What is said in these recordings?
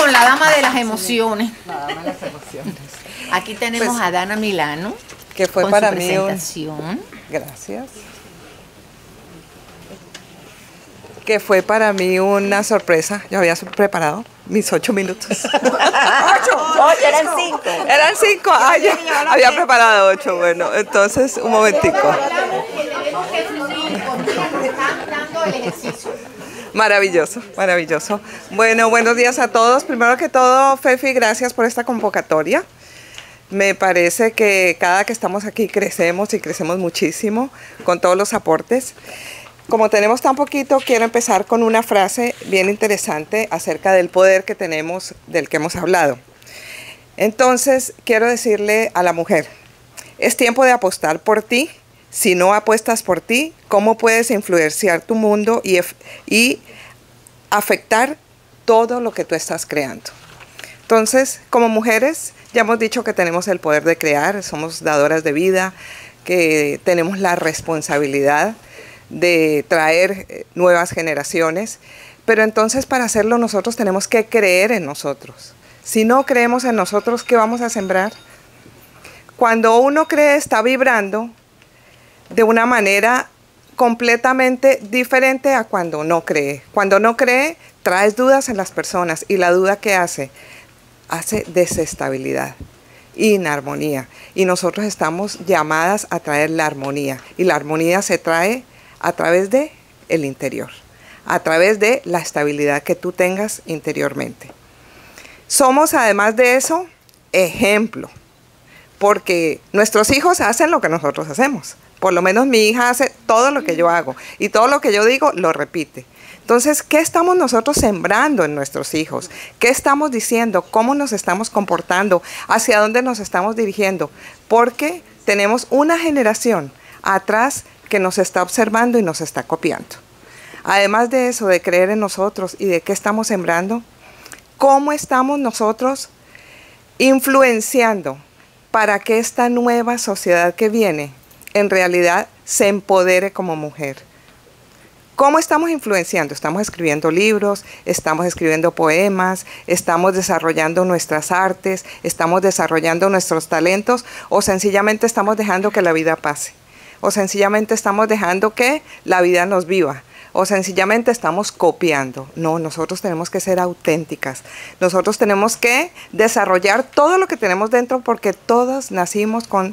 con la dama de las emociones. La dama de las emociones. Aquí tenemos Pues, a Dana Milano. Que fue con para su mí presentación. Gracias. Que fue para mí una sorpresa. Yo había preparado mis 8 minutos. 8. Oye, eran 5. Eran 5. Ay, había preparado 8. Bueno, entonces, un momentico. Maravilloso, maravilloso. Bueno, buenos días a todos. Primero que todo, Fefi, gracias por esta convocatoria. Me parece que cada que estamos aquí crecemos y crecemos muchísimo con todos los aportes. Como tenemos tan poquito, quiero empezar con una frase bien interesante acerca del poder que tenemos, del que hemos hablado. Entonces, quiero decirle a la mujer, es tiempo de apostar por ti. Si no apuestas por ti, ¿cómo puedes influenciar tu mundo y afectar todo lo que tú estás creando? Entonces, como mujeres, ya hemos dicho que tenemos el poder de crear, somos dadoras de vida, que tenemos la responsabilidad de traer nuevas generaciones, pero entonces para hacerlo nosotros tenemos que creer en nosotros. Si no creemos en nosotros, ¿qué vamos a sembrar? Cuando uno cree, está vibrando de una manera completamente diferente a cuando no cree. Cuando no cree, traes dudas en las personas y la duda ¿qué hace? Hace desestabilidad, inarmonía. Y nosotros estamos llamadas a traer la armonía. Y la armonía se trae a través de el interior, a través de la estabilidad que tú tengas interiormente. Somos, además de eso, ejemplo. Porque nuestros hijos hacen lo que nosotros hacemos. Por lo menos mi hija hace todo lo que yo hago. Y todo lo que yo digo, lo repite. Entonces, ¿qué estamos nosotros sembrando en nuestros hijos? ¿Qué estamos diciendo? ¿Cómo nos estamos comportando? ¿Hacia dónde nos estamos dirigiendo? Porque tenemos una generación atrás que nos está observando y nos está copiando. Además de eso, de creer en nosotros y de qué estamos sembrando, ¿cómo estamos nosotros influenciando para que esta nueva sociedad que viene en realidad se empodere como mujer? ¿Cómo estamos influenciando? Estamos escribiendo libros, estamos escribiendo poemas, estamos desarrollando nuestras artes, estamos desarrollando nuestros talentos o sencillamente estamos dejando que la vida pase. O sencillamente estamos dejando que la vida nos viva. O sencillamente estamos copiando. No, nosotros tenemos que ser auténticas. Nosotros tenemos que desarrollar todo lo que tenemos dentro porque todas nacimos con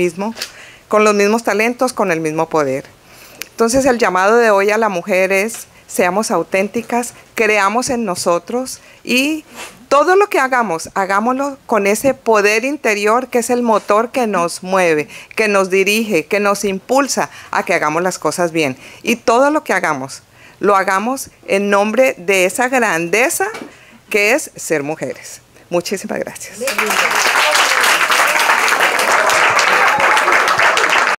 los mismos talentos, con el mismo poder. Entonces el llamado de hoy a la mujer es, seamos auténticas, creamos en nosotros y todo lo que hagamos, hagámoslo con ese poder interior que es el motor que nos mueve, que nos dirige, que nos impulsa a que hagamos las cosas bien. Y todo lo que hagamos, lo hagamos en nombre de esa grandeza que es ser mujeres. Muchísimas gracias.